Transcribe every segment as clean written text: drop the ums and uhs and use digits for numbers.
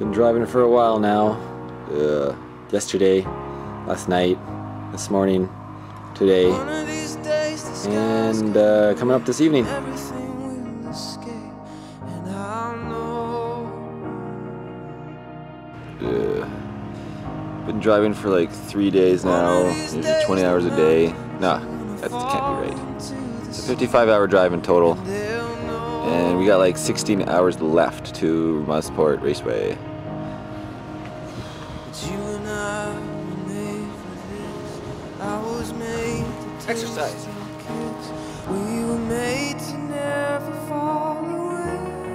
Been driving for a while now. Yesterday, last night, this morning, today, and coming up this evening. Been driving for like 3 days now, usually 20 hours a day. Nah, that can't be right. It's a 55-hour drive in total. And we got like 16 hours left to Mosport Raceway. Exercise. We were made to never fall away.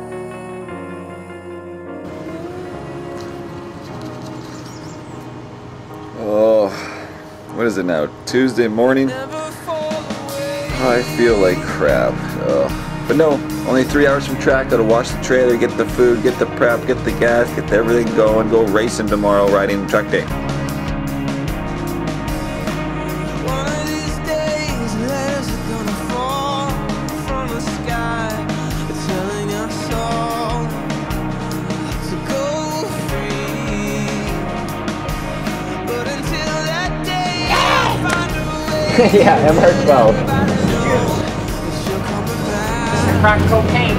Oh, what is it now? Tuesday morning? I feel like crap. But no, only 3 hours from track. Gotta wash the trailer, get the food, get the prep, get the gas, get everything going, go racing tomorrow, riding truck day. Yeah, MR12. This is crack cocaine.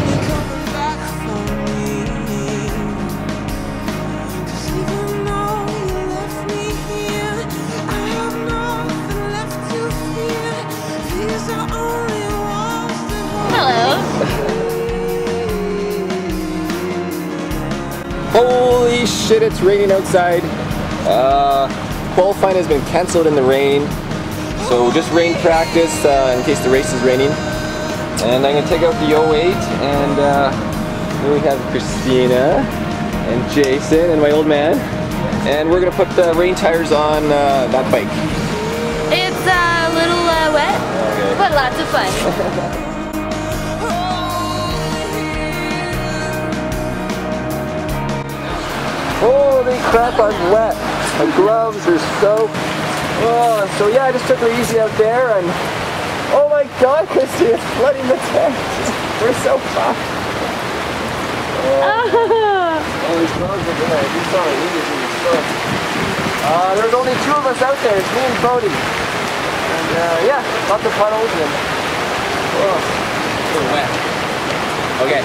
Hello. Holy shit, it's raining outside. Qualifying has been cancelled in the rain. So just rain practice in case the race is raining. And I'm gonna take out the 08 and here we have Christina and Jason and my old man. And we're gonna put the rain tires on that bike. It's a little wet, okay, but lots of fun. Holy crap, I'm wet. My gloves are soaked. Oh, so yeah, I just took her easy out there and oh my god, Christy, it's flooding the tent. We're so fucked. Oh, these clothes are good. You saw it, you just need to there's only 2 of us out there, it's me and Cody. And yeah, lots of puddles and oh, so wet. Okay.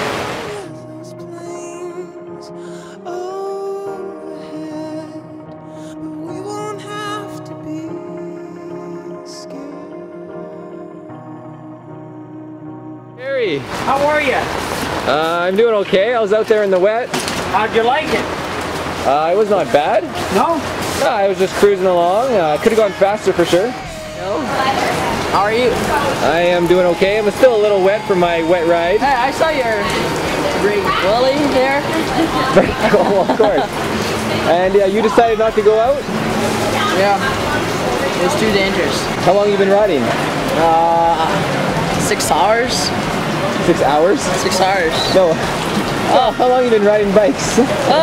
How are you? I'm doing okay. I was out there in the wet. How'd you like it? It was not bad. No? No, I was just cruising along. I could have gone faster for sure. How are you? I am doing okay. I'm still a little wet from my wet ride. Hey, I saw your great Willie there. Very cool, of course. And you decided not to go out? Yeah. It's too dangerous. How long have you been riding? 6 hours. 6 hours? 6 hours. No. Oh, how long have you been riding bikes?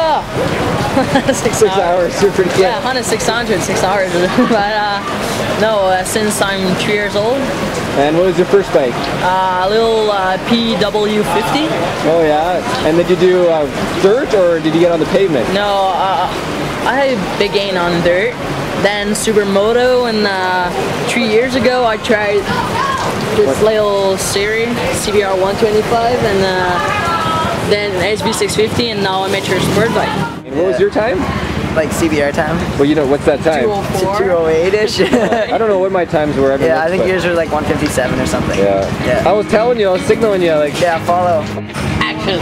6 hours. You're pretty good. Yeah, Honda 600, 6 hours. But no, since I'm 3 years old. And what was your first bike? A little PW50. Oh yeah. And did you do dirt or did you get on the pavement? No, I had a big gain on dirt. Then Supermoto, and 3 years ago I tried this little series, CBR 125, and then SB650, and now I'm at your sport bike. And what was your time? Like CBR time? Well, you know, what's that time? 208-ish. I don't know what my times were. Yeah, I think yours were like 157 or something. Yeah. I was telling you, I was signaling you, like... Yeah, follow. Action.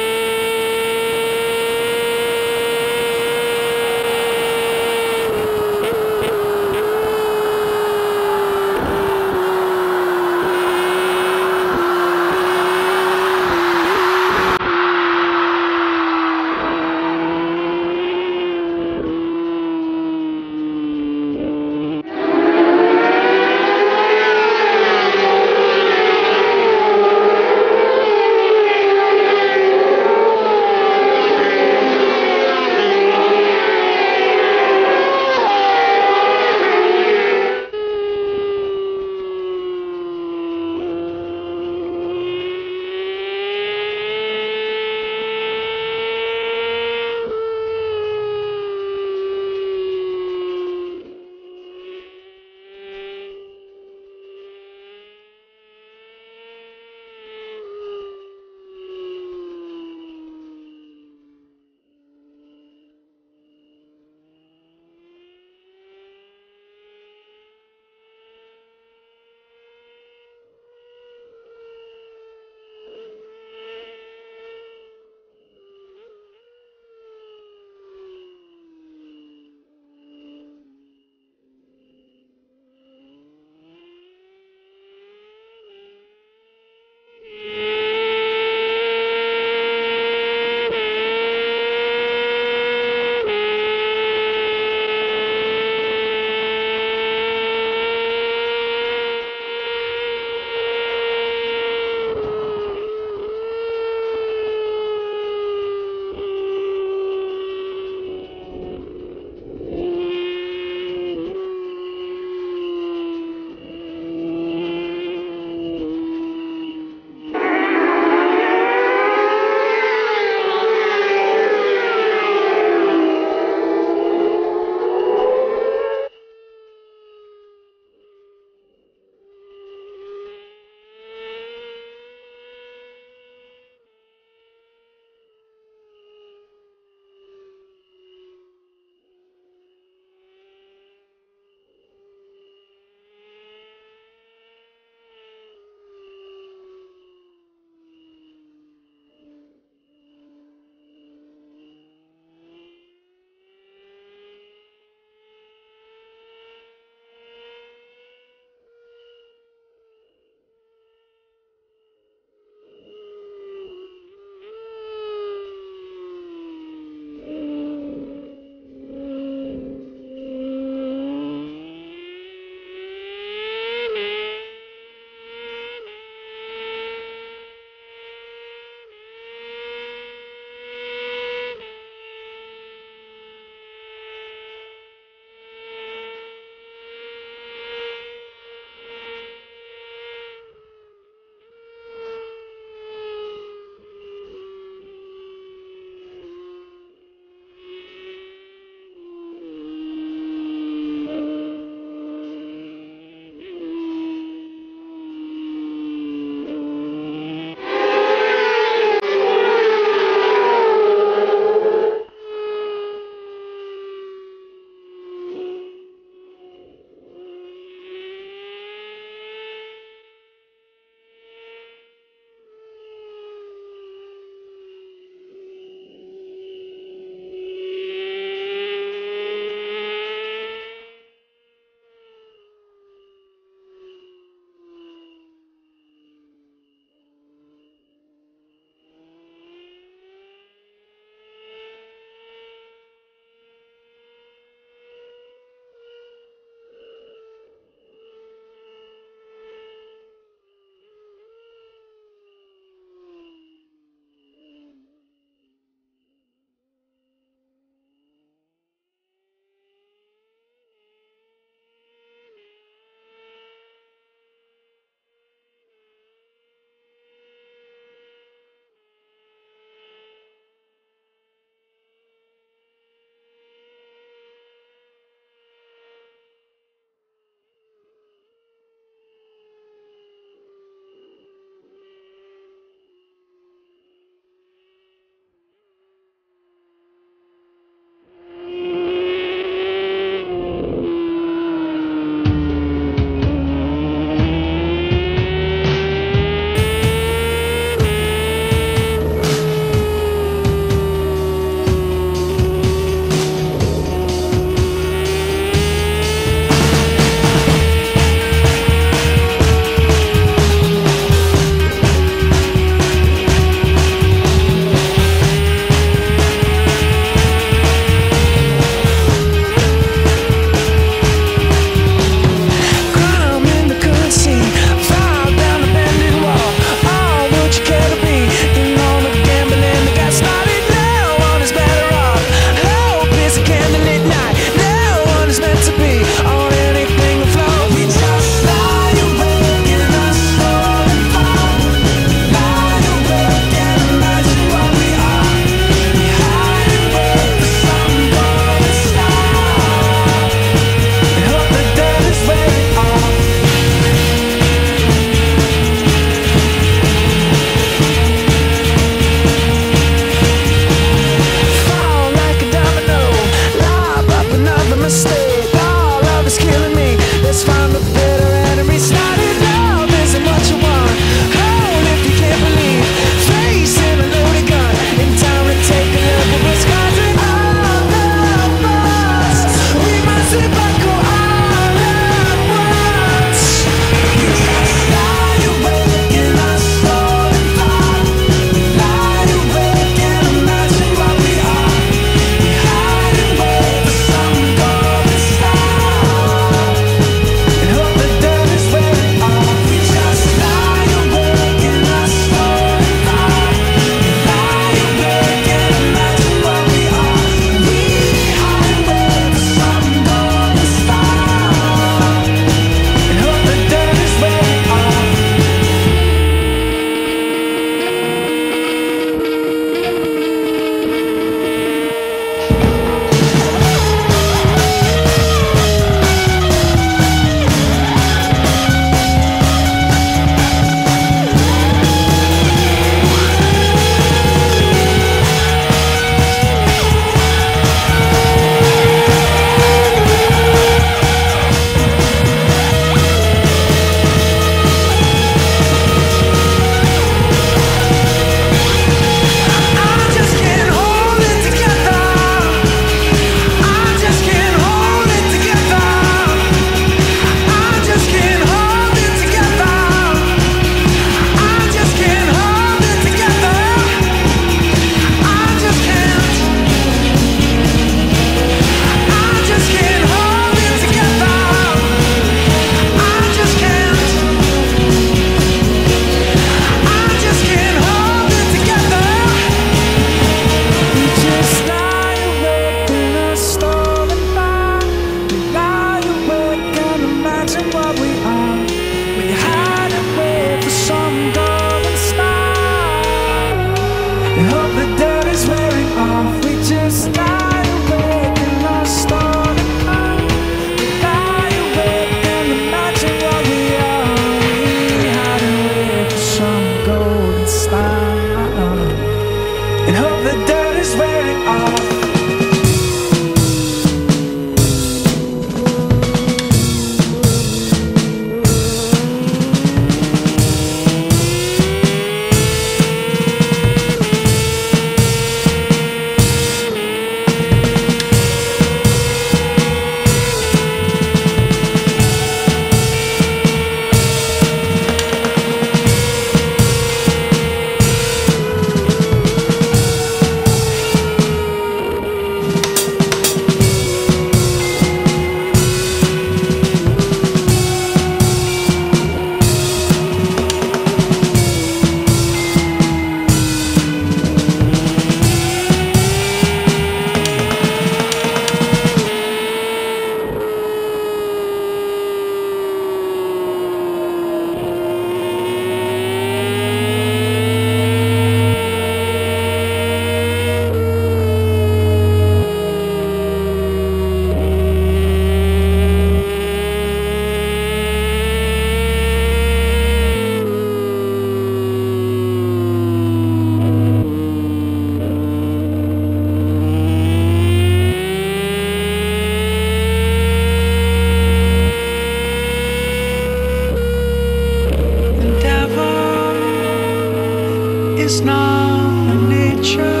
It's not the nature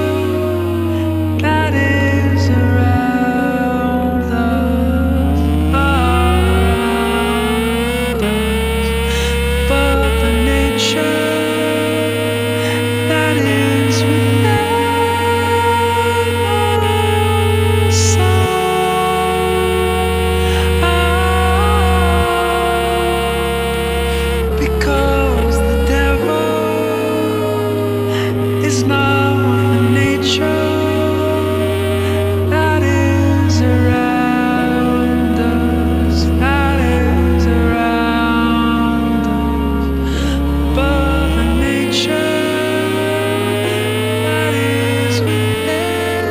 that is around us, but the nature that is within us. Because the devil is not the nature that is around us, that is around us, but the nature that is within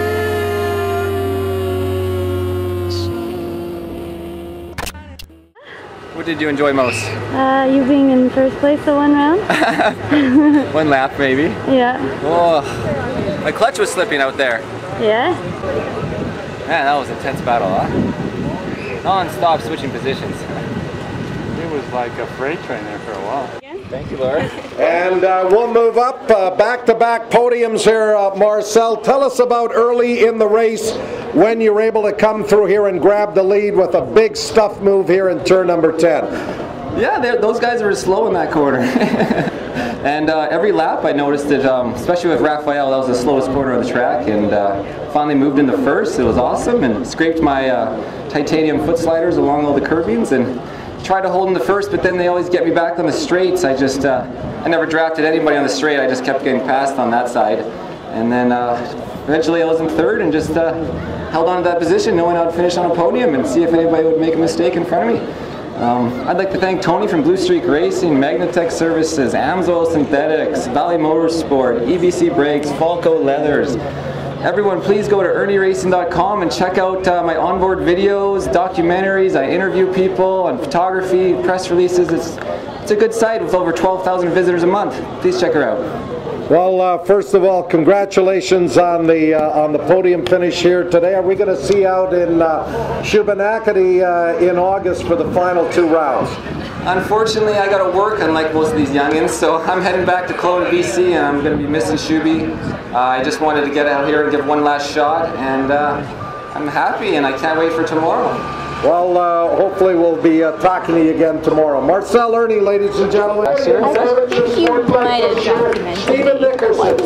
us. What did you enjoy most? You being in first place the one round? One lap maybe. Yeah. Oh, my clutch was slipping out there. Yeah? Man, that was an intense battle, huh? Non-stop switching positions. It was like a freight train there for a while. Thank you, Laura. And we'll move up, back-to-back podiums here, Marcel. Tell us about early in the race when you were able to come through here and grab the lead with a big stuff move here in turn number 10. Yeah, those guys were slow in that corner. And every lap I noticed that, especially with Raphael, that was the slowest corner of the track, and finally moved into first. It was awesome, and scraped my titanium foot sliders along all the curbings, and tried to hold in the first, but then they always get me back on the straights. I never drafted anybody on the straight. I just kept getting passed on that side. And then eventually I was in third and just held on to that position, knowing I'd finish on a podium and see if anybody would make a mistake in front of me. I'd like to thank Tony from Blue Streak Racing, Magnatech Services, Amsoil Synthetics, Valley Motorsport, EBC Brakes, Falco Leathers. Everyone, please go to ErnieRacing.com and check out my onboard videos, documentaries. I interview people on photography, press releases. It's a good site with over 12,000 visitors a month. Please check her out. Well, first of all, congratulations on the podium finish here today. Are we going to see you out in Shubenacadie in August for the final 2 rounds? Unfortunately, I got to work, unlike most of these youngins, so I'm heading back to Kelowna, BC, and I'm going to be missing Shuby. I just wanted to get out here and give one last shot, and I'm happy, and I can't wait for tomorrow. Well, hopefully we'll be talking to you again tomorrow. Marcel Irnie, ladies and gentlemen. I think you might have documented Stephen Nickerson.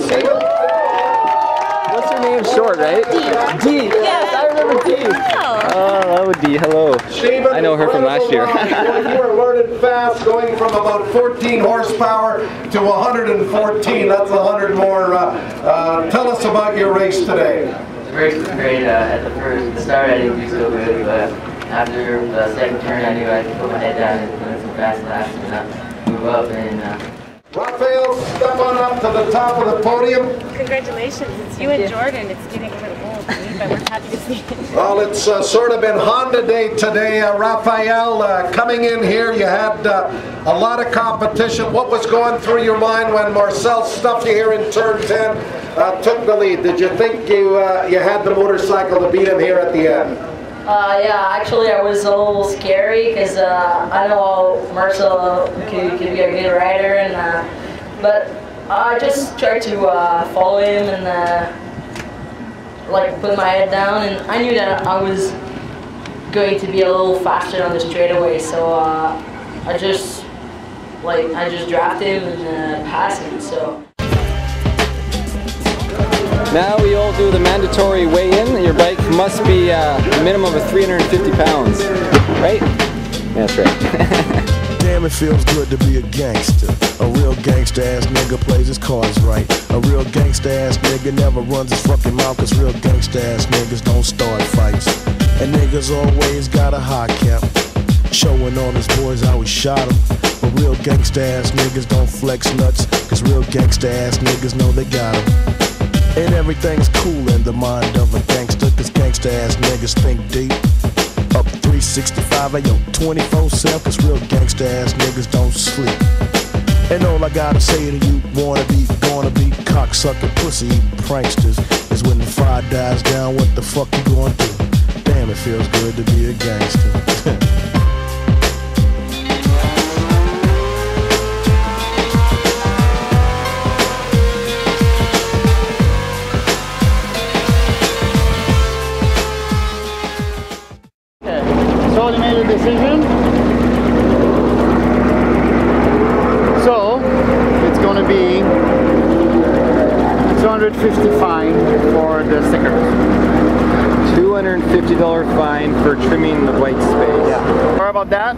What's her name? Short, right? D. Yes, I remember D. Hello, D. Hello. Stephen, I know her from last year. You were learning fast, going from about 14 horsepower to 114. That's 100 more. Tell us about your race today. The race was great. At the start I didn't do so good, but after the second turn I knew I could put my head down and put in some fast laps and move up. And Raphael, step on up to the top of the podium. Congratulations. It's you and Jordan. It's getting a little old for me, but we're happy to see it. Well, it's sort of been Honda Day today. Raphael, coming in here, you had a lot of competition. What was going through your mind when Marcel stuffed you here in turn 10, took the lead? Did you think you had the motorcycle to beat him here at the end? Yeah, actually I was a little scary because I know Marcel could be a good rider, and but I just tried to follow him and like put my head down, and I knew that I was going to be a little faster on the straightaway, so I just drafted him and passed him. So. Now we all do the mandatory weigh-in. Your bike must be a minimum of 350 pounds, right? Yeah, that's right. Damn, it feels good to be a gangster. A real gangster-ass nigga plays his cards right. A real gangster-ass nigga never runs his fucking mouth, cause real gangster-ass niggas don't start fights. And niggas always got a high cap, showing all his boys how he shot him. But real gangster-ass niggas don't flex nuts, cause real gangster-ass niggas know they got him. And everything's cool in the mind of a gangster, cause gangsta-ass niggas think deep. Up 365, ayo, 24/7, cause real gangsta-ass niggas don't sleep. And all I gotta say to you, gonna be cocksucking pussy eating pranksters, is when the fire dies down, what the fuck you gonna do? Damn, it feels good to be a gangster. your decision. So it's going to be $250 fine for the stickers. $250 fine for trimming the white space. Yeah. Sorry about that.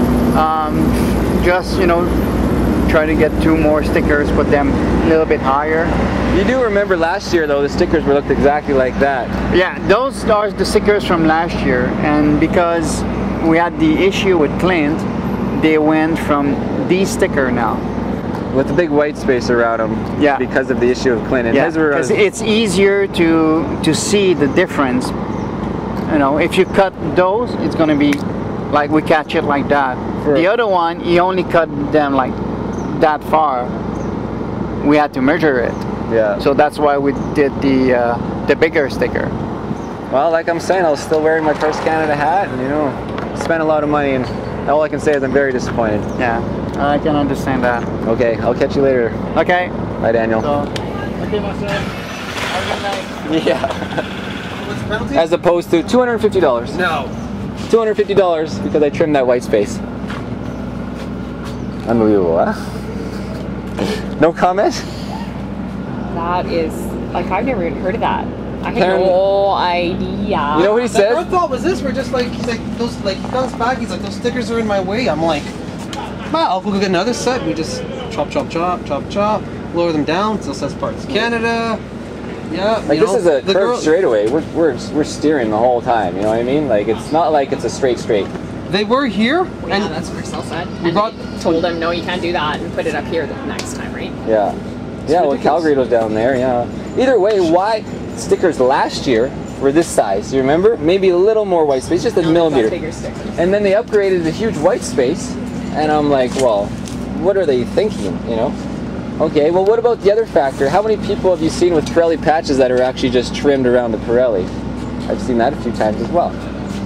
Just, you know, try to get 2 more stickers, put them a little bit higher. You do remember last year though, the stickers were looked exactly like that. Yeah, those are the stickers from last year, and because we had the issue with Clint, they went from these sticker now. With the big white space around them, yeah, because of the issue of Clint. And yeah, because it's easier to see the difference. You know, if you cut those, it's going to be like we catch it like that. The other one, you only cut them like that far. We had to measure it. Yeah. So that's why we did the bigger sticker. Well, like I'm saying, I was still wearing my First Canada hat, and you know, spent a lot of money, and all I can say is I'm very disappointed. Yeah, I can understand that. Okay, I'll catch you later. Okay. Bye, Daniel. So, okay, Marcel. Have a good night. Yeah. What's the penalty? As opposed to $250. No. $250 because I trimmed that white space. Unbelievable, huh? No comment? That is, like, I've never even heard of that. I had no idea. You know what he said? Our thought was this. We're just like, he's like, those, like, he comes back, he's like, those stickers are in my way. I'm like, well, I'll go get another set. We just chop, chop, chop, chop, chop, lower them down. Still says Parts Canada. Yeah. Like, this is a curved straightaway. We're steering the whole time. You know what I mean? Like, it's not like it's a straight. They were here. Well, yeah, that's what Marcel said. And they told him, no, you can't do that, and put it up here the next time, right? Yeah. Yeah, well, Calgary was down there, yeah. Either way, why stickers last year were this size? You remember? Maybe a little more white space, just a millimeter. Bigger stickers. And then they upgraded the huge white space, and I'm like, well, what are they thinking, you know? Okay, well, what about the other factor? How many people have you seen with Pirelli patches that are actually just trimmed around the Pirelli? I've seen that a few times as well.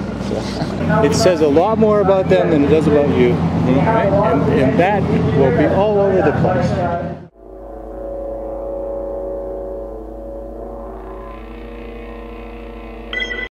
It says a lot more about them than it does about you, right? And that will be all over the place.